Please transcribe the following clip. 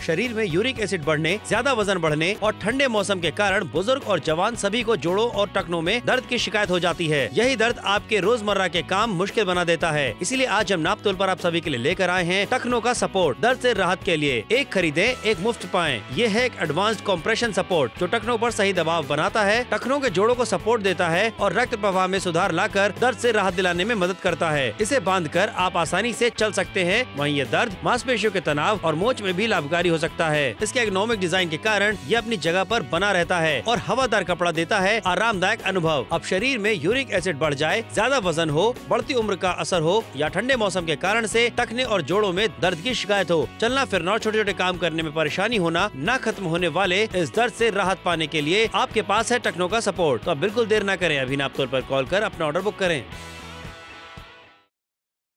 शरीर में uric acid बढ़ने, ज्यादा वजन बढ़ने और ठंडे मौसम के कारण बुजुर्ग और जवान सभी को जोड़ों और टखनों में दर्द की शिकायत हो जाती है। यही दर्द आपके रोजमर्रा के काम मुश्किल बना देता है। इसीलिए आज हम नाप तोल पर आप सभी के लिए लेकर आए हैं टखनों का सपोर्ट। दर्द से राहत के लिए एक खरीदें एक मुफ्त पाएं। ये है एक एडवांस्ड कॉम्प्रेशन सपोर्ट जो टखनों पर सही दबाव बनाता है, टखनों के जोड़ों को सपोर्ट देता है और रक्त प्रवाह में सुधार लाकर दर्द से राहत दिलाने में मदद करता है। इसे बांधकर आप आसानी से चल सकते हैं। वहीं ये दर्द, मांसपेशियों के तनाव और मोच में भी लाभकारी हो सकता है। इसके एर्गोनॉमिक डिजाइन के कारण ये अपनी जगह पर बना रहता है और हवादार कपड़ा देता है आरामदायक अनुभव। अब शरीर में यूरिक एसिड बढ़ जाए, ज्यादा वजन हो, बढ़ती उम्र का असर हो या ठंडे मौसम के कारण से टखने और जोड़ों में दर्द की शिकायत हो, चलना फिरना और छोटे छोटे काम करने में परेशानी होना, ना खत्म होने वाले इस दर्द से राहत पाने के लिए आपके पास है टखनों का सपोर्ट। तो अब बिल्कुल देर न करें, अभी नाप तोल पर कॉल कर अपना ऑर्डर बुक करें।